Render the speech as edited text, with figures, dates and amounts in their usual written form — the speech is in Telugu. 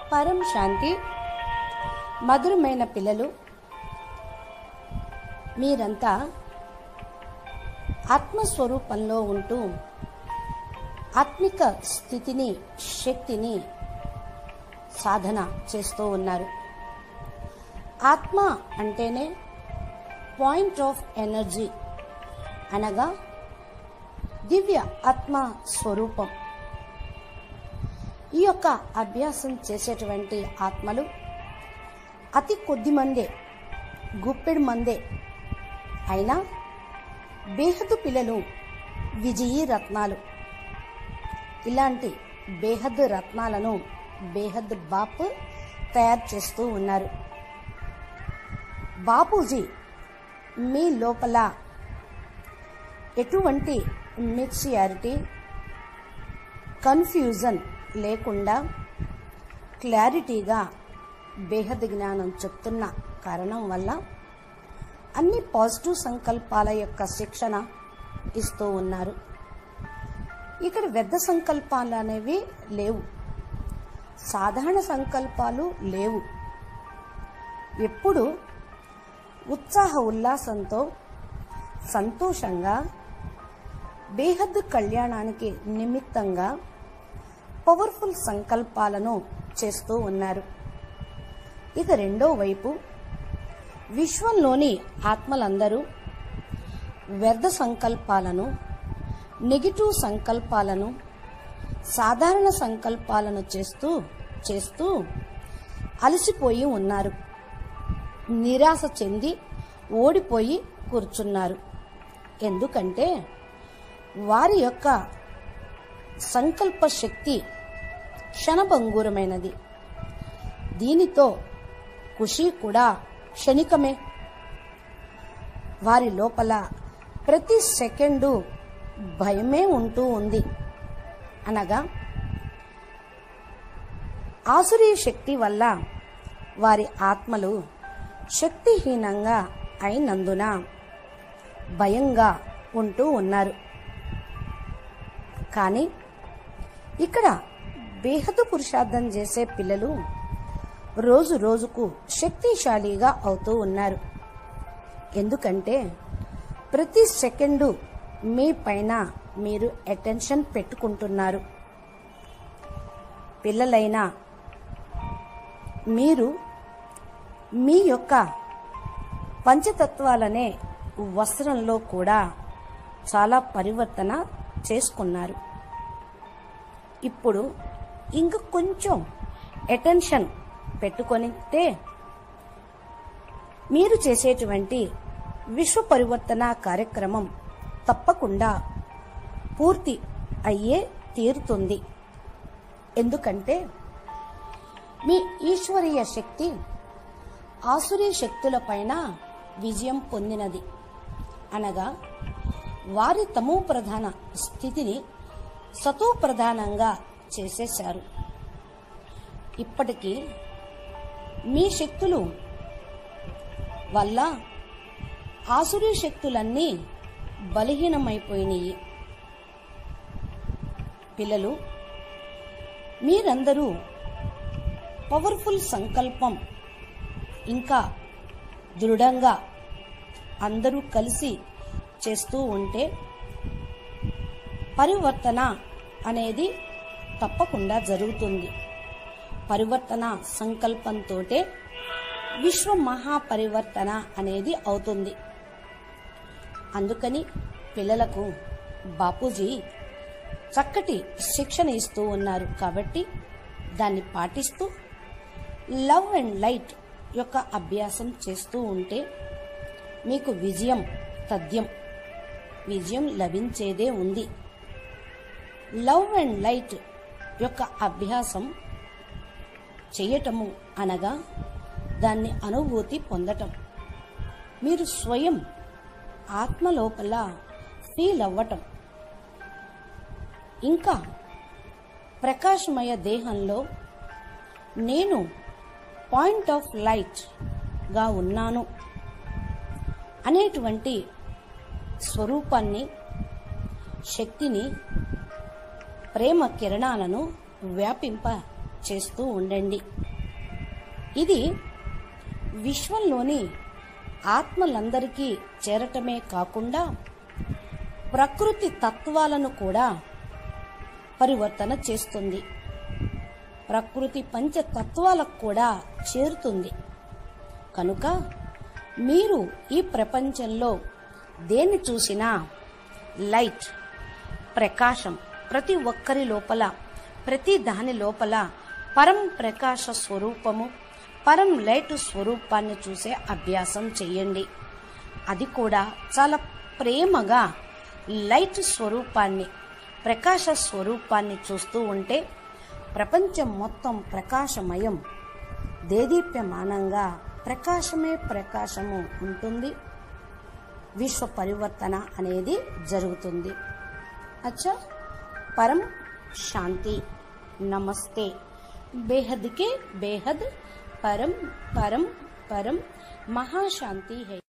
పరం శాంతి. మధురమైన పిల్లలు, మీరంతా ఆత్మస్వరూపంలో ఉంటూ ఆత్మిక స్థితిని, శక్తిని సాధన చేస్తూ ఉన్నారు. ఆత్మ అంటేనే పాయింట్ ఆఫ్ ఎనర్జీ, అనగా దివ్య ఆత్మ స్వరూపం. ఈ యొక్క అభ్యాసం చేసేటువంటి ఆత్మలు అతి కొద్ది మందే, గుప్పెడు మందే అయినా బేహద్దు పిల్లలు విజయీ రత్నాలు. ఇలాంటి బేహద్దు రత్నాలను బేహద్దు బాపు తయారు చేస్తూ ఉన్నారు. బాపూజీ మీ లోపల ఎటువంటి మిక్సియారిటీ, కన్ఫ్యూజన్ లేకుండా క్లారిటీగా బేహద్ జ్ఞానం చెప్తున్న కారణం వల్ల అన్ని పాజిటివ్ సంకల్పాల యొక్క శిక్షణ ఇస్తూ ఉన్నారు. ఇక్కడ వ్యర్థ సంకల్పాలు అనేవి లేవు, సాధారణ సంకల్పాలు లేవు. ఎప్పుడు ఉత్సాహ ఉల్లాసంతో సంతోషంగా బేహద్దు కళ్యాణానికి నిమిత్తంగా పవర్ఫుల్ సంకల్పాలను చేస్తూ ఉన్నారు. ఇక రెండో వైపు విశ్వంలోని ఆత్మలందరూ వ్యర్థ సంకల్పాలను, నెగిటివ్ సంకల్పాలను, సాధారణ సంకల్పాలను చేస్తూ అలసిపోయి ఉన్నారు. నిరాశ చెంది ఓడిపోయి కూర్చున్నారు. ఎందుకంటే వారి యొక్క సంకల్ప శక్తి క్షణభంగూరమైనది. దీనితో ఖుషి కూడా క్షణికమే. వారి లోపల ప్రతి సెకండు భయమే ఉంటూ ఉంది. అనగా ఆసురీ శక్తి వల్ల వారి ఆత్మలు శక్తిహీనంగా అయినందున భయంగా ఉంటూ ఉన్నారు. కానీ ఇక్కడ బేహద్దు పురుషార్థం చేసే పిల్లలు రోజు రోజుకు శక్తిశాలిగా అవుతూ ఉన్నారు. ఎందుకంటే ప్రతి సెకండు మీ పైన మీరు అటెన్షన్ పెట్టుకుంటున్నారు. పిల్లలైనా మీరు మీ యొక్క పంచతత్వాలనే వస్త్రంలో కూడా చాలా పరివర్తన చేసుకున్నారు. ఇప్పుడు ఇంక కొంచెం అటెన్షన్ పెట్టుకొనితే మీరు చేసేటువంటి విశ్వ పరివర్తన కార్యక్రమం తప్పకుండా పూర్తి అయ్యే తీరుతుంది. ఎందుకంటే మీ ఈశ్వరీయ శక్తి ఆసురీ శక్తుల పైన విజయం పొందినది. అనగా వారి తమో ప్రధాన స్థితిని సతో ప్రధానంగా చేసేశారు. ఇప్పటికీ మీ శక్తులు వల్ల ఆసురీ శక్తులన్నీ బలహీనమైపోయినాయి. పిల్లలు, మీరందరూ పవర్ఫుల్ సంకల్పం ఇంకా దృఢంగా అందరూ కలిసి చేస్తూ ఉంటే పరివర్తన అనేది తప్పకుండా జరుగుతుంది. పరివర్తన సంకల్పంతోటే విశ్వ మహాపరివర్తన అనేది అవుతుంది. అందుకని పిల్లలకు బాపూజీ చక్కటి శిక్షణ ఇస్తూ ఉన్నారు. కాబట్టి దాన్ని పాటిస్తూ లవ్ అండ్ లైట్ యొక్క అభ్యాసం చేస్తూ ఉంటే మీకు విజయం తథ్యం, విజయం లభించేదే ఉంది. లవ్ అండ్ లైట్ యొక్క అభ్యాసం చేయటము అనగా దాన్ని అనుభూతి పొందటం. మీరు స్వయం ఆత్మ లోపల ఫీల్ అవ్వటం, ఇంకా ప్రకాశమయ దేహంలో నేను పాయింట్ ఆఫ్ లైట్ గా ఉన్నాను అనేటువంటి స్వరూపాన్ని, శక్తిని, ప్రేమ కిరణాలను వ్యాపింప చేస్తూ ఉండండి. ఇది విశ్వంలోని ఆత్మలందరికీ చేరటమే కాకుండా ప్రకృతి తత్వాలను కూడా పరివర్తన చేస్తుంది. ప్రకృతి పంచతత్వాలకు కూడా చేరుతుంది. కనుక మీరు ఈ ప్రపంచంలో దేన్ని చూసినా లైట్, ప్రకాశం, ప్రతి ఒక్కరి లోపల, ప్రతి దాని లోపల పరం ప్రకాశ స్వరూపము, పరం లైట్ స్వరూపాన్ని చూసే అభ్యాసం చేయండి. అది కూడా చాలా ప్రేమగా లైట్ స్వరూపాన్ని, ప్రకాశ స్వరూపాన్ని చూస్తూ ఉంటే ప్రపంచం మొత్తం ప్రకాశమయం, దేదీప్యమానంగా ప్రకాశమే ప్రకాశము ఉంటుంది. విశ్వ పరివర్తన అనేది జరుగుతుంది. అచ్చా, పరం శాంతి. నమస్తే. బేహద్ కే బేహద్ పరం పరం పరం మహాశాంతి है.